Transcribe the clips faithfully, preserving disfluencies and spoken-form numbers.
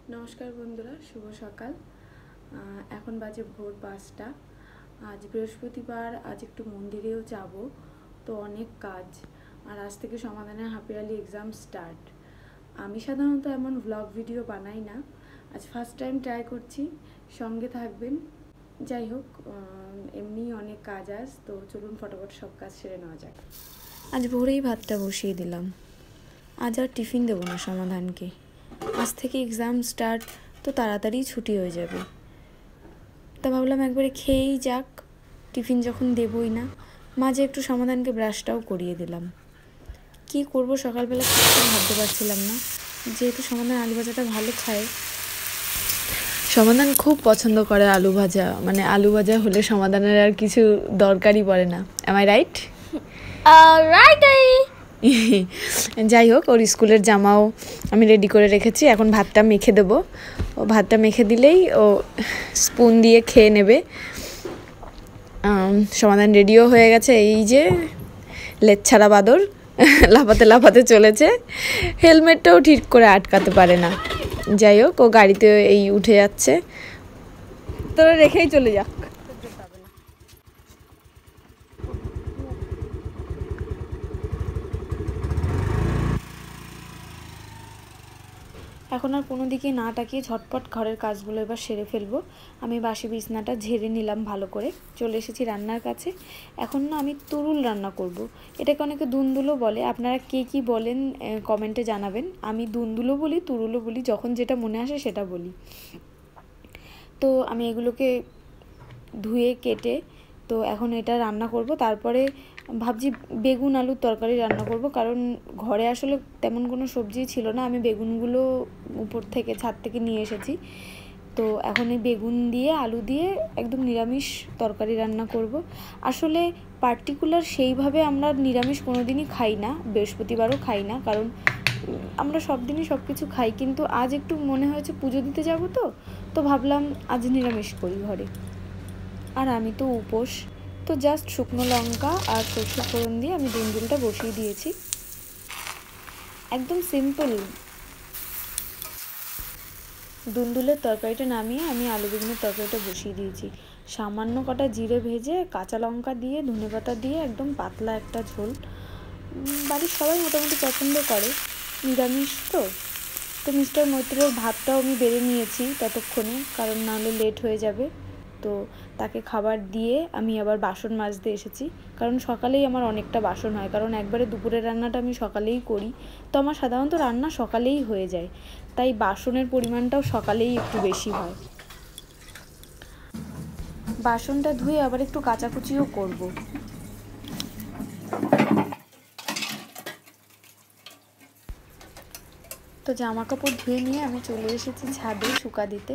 नमस्कार बंधुरा शुभ सकाल এখন বাজে ভোর পাঁচটা। আজ বৃহস্পতিবার, আজ একটু মন্দিরেও যাব, তো অনেক কাজ। আর আজ থেকে সমাধানের হাফ ইয়ারলি এক্সাম স্টার্ট। আমি সাধারণত এমন ব্লগ ভিডিও বানাই না, আজ ফার্স্ট টাইম ট্রাই করছি, সঙ্গে থাকবেন। যাই হোক, এমনি অনেক কাজ আজ, তো চলুন ফটাফট সব কাজ সেরে নেওয়া যাক। আজ ভোরেই ভাতটা বসিয়ে দিলাম। আজ আর টিফিন দেবো না সমাধানকে, আজ থেকে এক্সাম স্টার্ট, তো তাড়াতাড়ি ছুটি হয়ে যাবে। তা ভাবলাম একবারে খেয়েই যাক, টিফিন যখন দেবই না। মাঝে একটু সমাধানকে ব্রাশটাও করিয়ে দিলাম। কি করব সকালবেলা কিছু ভাবতে পারছিলাম না, যেহেতু সমাধান আলু ভাজাটা ভালো খায়। সমাধান খুব পছন্দ করে আলু ভাজা, মানে আলু ভাজা হলে সমাধানের আর কিছু দরকারই পড়ে না। Am I right? রাইট। যাই হোক, ওর স্কুলের জামাও আমি রেডি করে রেখেছি, এখন ভাতটা মেখে দেবো। ও ভাতটা মেখে দিলেই ও স্পুন দিয়ে খেয়ে নেবে। সমাধান রেডিও হয়ে গেছে, এই যে লেচ্ছাড়া বাদর লাফাতে লাফাতে চলেছে, হেলমেটটাও ঠিক করে আটকাতে পারে না। যাই হোক, ও গাড়িতে এই উঠে যাচ্ছে, তোরা রেখেই চলে যাক। এখন আর কোনো দিকে না তাকিয়ে ঝটপট ঘরের কাজগুলো এবার সেরে ফেলবো। আমি বাসি বিছনাটা ঝেড়ে নিলাম ভালো করে, চলে এসেছি রান্নার কাছে। এখন না আমি তুরুল রান্না করব। এটাকে অনেকে দুন্দুলো বলে, আপনারা কে কী বলেন কমেন্টে জানাবেন। আমি দুন্দুলো বলি, তুরুলও বলি, যখন যেটা মনে আসে সেটা বলি। তো আমি এগুলোকে ধুয়ে কেটে তো এখন এটা রান্না করব। তারপরে ভাবছি বেগুন আলুর তরকারি রান্না করব, কারণ ঘরে আসলে তেমন কোনো সবজি ছিল না। আমি বেগুনগুলো উপর থেকে ছাদ থেকে নিয়ে এসেছি, তো এখন এই বেগুন দিয়ে আলু দিয়ে একদম নিরামিষ তরকারি রান্না করব। আসলে পার্টিকুলার সেইভাবে আমরা নিরামিষ কোনো দিনই খাই না, বৃহস্পতিবারও খাই না, কারণ আমরা সব দিনই সব কিছু খাই। কিন্তু আজ একটু মনে হয়েছে পুজো দিতে যাব, তো তো ভাবলাম আজ নিরামিষ করি ঘরে। আর আমি তো উপোস, তো জাস্ট শুকনো লঙ্কা আর সর্ষে ফোড়ন দিয়ে আমি দুন্দুলটা বসিয়ে দিয়েছি, একদম সিম্পল। দুন্দুলের তরকারিটা নামিয়ে আমি আলু বেগুনের তরকারিটা বসিয়ে দিয়েছি। সামান্য কটা জিরে ভেজে কাঁচা লঙ্কা দিয়ে ধনেপাতা দিয়ে একদম পাতলা একটা ঝোল। বাড়ির সবাই মোটামুটি পছন্দ করে, নিরামিষ তো। তো মিস্টার মৈত্রের ভাতটাও আমি বেড়ে নিয়েছি ততক্ষণে, কারণ নাহলে লেট হয়ে যাবে। তো তাকে খাবার দিয়ে আমি আবার বাসন মাজতে এসেছি, কারণ সকালেই আমার অনেকটা বাসন হয়, কারণ একবারে দুপুরের রান্নাটা আমি সকালেই করি। তো আমার সাধারণত রান্না সকালেই হয়ে যায়, তাই বাসনের পরিমাণটাও সকালেই একটু বেশি হয়। বাসনটা ধুয়ে আবার একটু কাচাকুচিও করব। তো জামা কাপড় ধুয়ে নিয়ে আমি চলে এসেছি ছাদে শুকা দিতে।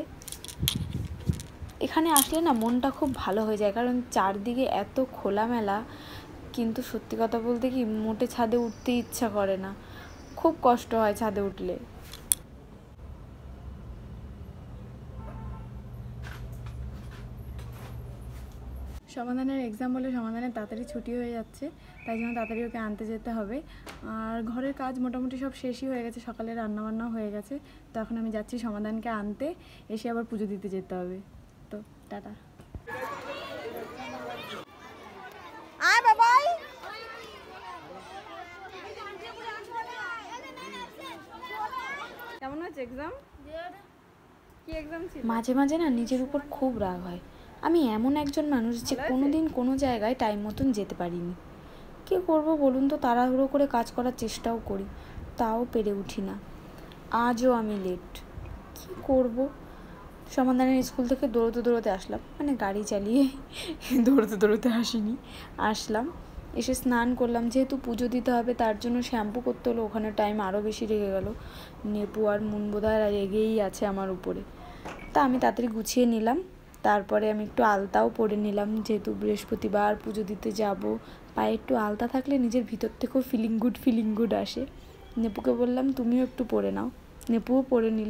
এখানে আসলে না মনটা খুব ভালো হয়ে যায়, কারণ চারদিকে এত খোলামেলা, কিন্তু সত্যি কথা বলতে কি মোটে ছাদে উঠতে ইচ্ছা করে না, খুব কষ্ট হয় ছাদে উঠলে। সমাধানের এক্সাম বলে সমাধানের তাড়াতাড়ি ছুটি হয়ে যাচ্ছে, তাই জন্য তাড়াতাড়ি ওকে আনতে যেতে হবে। আর ঘরের কাজ মোটামুটি সব শেষই হয়ে গেছে, সকালে রান্নাবান্না হয়ে গেছে। তো এখন আমি যাচ্ছি সমাধানকে আনতে, এসে আবার পুজো দিতে যেতে হবে। তো টাটা। কেমন হয়েছে এক্সাম? কি এক্সাম ছিল? মাঝে মাঝে না নিজের উপর খুব রাগ হয়। আমি এমন একজন মানুষ যে কোনো দিন কোনো জায়গায় টাইম মতন যেতে পারিনি। কী করব বলুন তো, তাড়াহুড়ো করে কাজ করার চেষ্টাও করি, তাও পেরে উঠি না। আজও আমি লেট, কী করব। সমাধানের স্কুল থেকে দৌড়তে দৌড়তে আসলাম, মানে গাড়ি চালিয়ে দৌড়তে দৌড়তে আসিনি, আসলাম। এসে স্নান করলাম, যেহেতু পুজো দিতে হবে তার জন্য শ্যাম্পু করতে হলো, ওখানে টাইম আরও বেশি লেগে গেল। নেপু আর মুন বোধহয় রেগেই আছে আমার উপরে। তা আমি তাড়াতাড়ি গুছিয়ে নিলাম, তারপরে আমি একটু আলতাও পরে নিলাম, যেহেতু বৃহস্পতিবার পুজো দিতে যাব। পায়ে একটু আলতা থাকলে নিজের ভিতর থেকেও ফিলিং গুড ফিলিং গুড আসে। নেপুকে বললাম তুমিও একটু পরে নাও, নেপুও পরে নিল।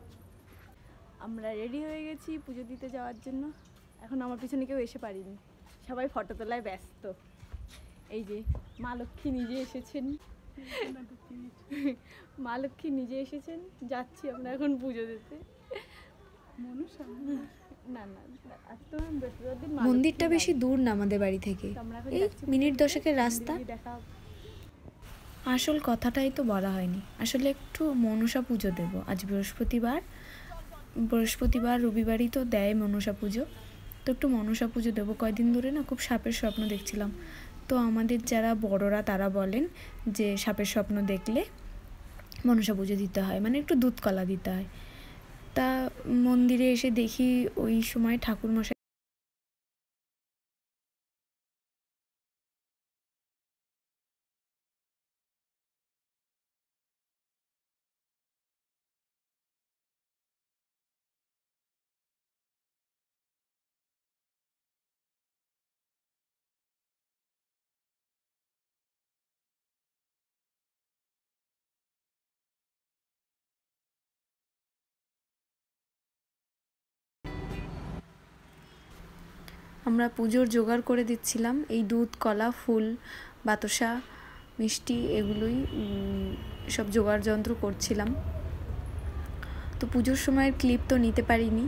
আমরা রেডি হয়ে গেছি পুজো দিতে যাওয়ার জন্য। এখন আমার পিছনে কেউ এসে পারিনি, সবাই ফটো তোলায় ব্যস্ত। এই যে মা লক্ষ্মী নিজে এসেছেন, মা লক্ষ্মী নিজে এসেছেন। যাচ্ছি আমরা এখন পুজো দিতে। না না আজ তো বৃহস্পতিবার দিন। মন্দিরটা বেশি দূর না আমাদের বাড়ি থেকে, এই মিনিট দশেকের রাস্তা। দেখা। আসল কথাটাই তো বলা হয়নি, আসলে একটু মনসা পুজো দেবো আজ বৃহস্পতিবার। বৃহস্পতিবার রবিবারই তো দেয় মনসা পুজো, তো একটু মনসা পুজো দেবো। কয়দিন ধরে না খুব সাপের স্বপ্ন দেখছিলাম, তো আমাদের যারা বড়রা তারা বলেন যে সাপের স্বপ্ন দেখলে মনসা পুজো দিতে হয়, মানে একটু দুধ কলা দিতে হয়। তা মন্দিরে এসে দেখি ওই সময় ঠাকুরমশাই আমরা পুজোর জোগাড় করে দিচ্ছিলাম, এই দুধ কলা ফুল বাতাসা মিষ্টি এগুলোই সব জোগাড় যন্ত্র করছিলাম। তো পুজোর সময়ের ক্লিপ তো নিতে পারিনি।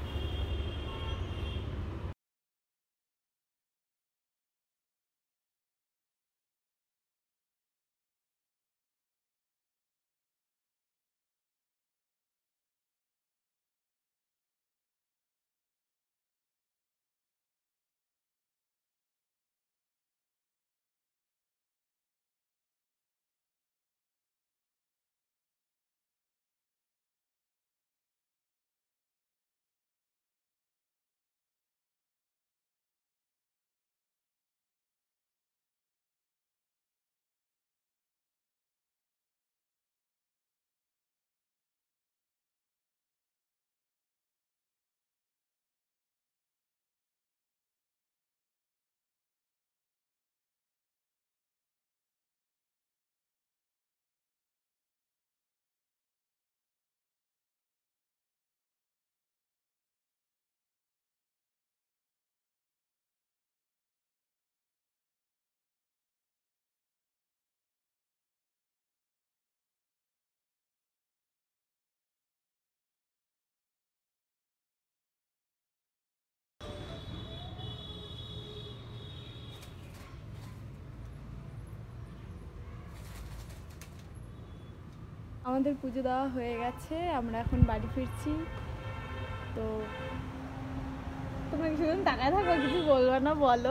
আমাদের পুজো দেওয়া হয়ে গেছে, আমরা এখন বাড়ি ফিরছি। তো তোমরা কিছুদিন তাকায় থাকো, কিছু বলবা না? বলো,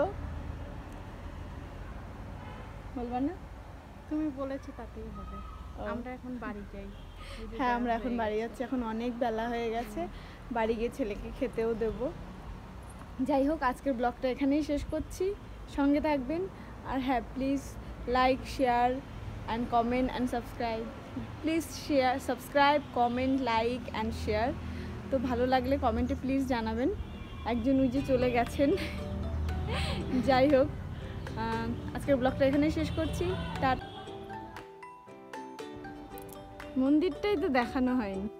বলবা না? তুমি বলেছো তাতেই হবে। আমরা এখন বাড়ি যাই। হ্যাঁ আমরা এখন বাড়ি যাচ্ছি, এখন অনেক বেলা হয়ে গেছে, বাড়ি গিয়ে ছেলেকে খেতেও দেব। যাই হোক, আজকের ব্লগটা এখানেই শেষ করছি, সঙ্গে থাকবেন। আর হ্যাঁ, please like share and comment and subscribe. Please share subscribe comment like and share. তো ভালো লাগলে কমেন্টে প্লিজ জানাবেন। একজন ওই যে চলে গেছেন। যাই হোক, আজকের ব্লগটা এখানেই শেষ করছি। তার মন্দিরটাই তো দেখানো হয়নি।